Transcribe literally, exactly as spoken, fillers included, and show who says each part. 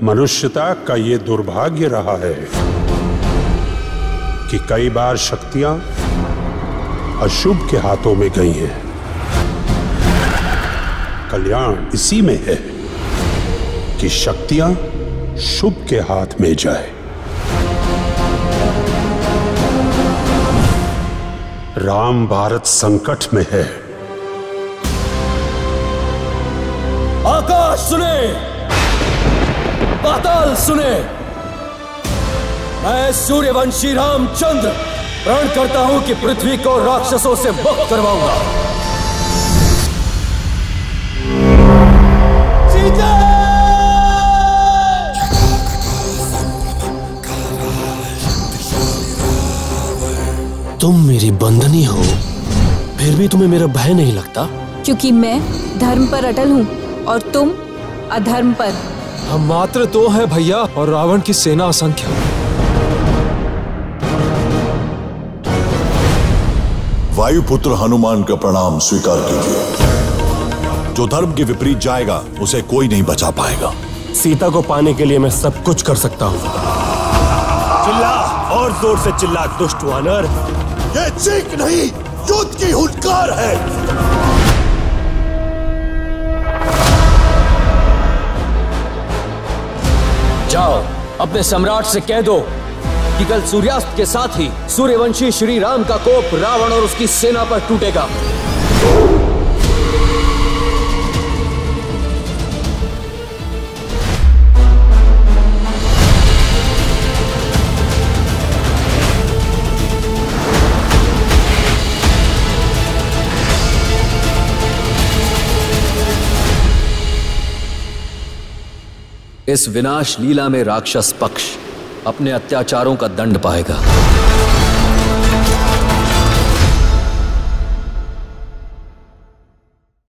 Speaker 1: मनुष्यता का ये दुर्भाग्य रहा है कि कई बार शक्तियां अशुभ के हाथों में गई हैं। कल्याण इसी में है कि शक्तियां शुभ के हाथ में जाए। राम भारत संकट में है।
Speaker 2: आकाश सुने, पाताल सुने, मैं सूर्यवंशी रामचंद्र प्रण करता हूं कि पृथ्वी को राक्षसों से मुक्त करवाऊंगा। सीता!
Speaker 3: तुम मेरी बंधनी हो, फिर भी तुम्हें मेरा भय नहीं लगता?
Speaker 4: क्योंकि मैं धर्म पर अटल हूँ और तुम अधर्म पर।
Speaker 5: हम मात्र दो हैं भैया, और रावण की सेना असंख्य।
Speaker 6: वायुपुत्र हनुमान का प्रणाम स्वीकार कीजिए। जो धर्म के विपरीत जाएगा उसे कोई नहीं बचा पाएगा।
Speaker 3: सीता को पाने के लिए मैं सब कुछ कर सकता हूँ। चिल्ला, और जोर से चिल्ला दुष्ट वानर।
Speaker 6: ये चीख नहीं, युद्ध की हुंकार है।
Speaker 2: जाओ, अपने सम्राट से कह दो कि कल सूर्यास्त के साथ ही सूर्यवंशी श्री राम का कोप रावण और उसकी सेना पर टूटेगा। इस विनाश लीला में राक्षस पक्ष अपने अत्याचारों का दंड पाएगा।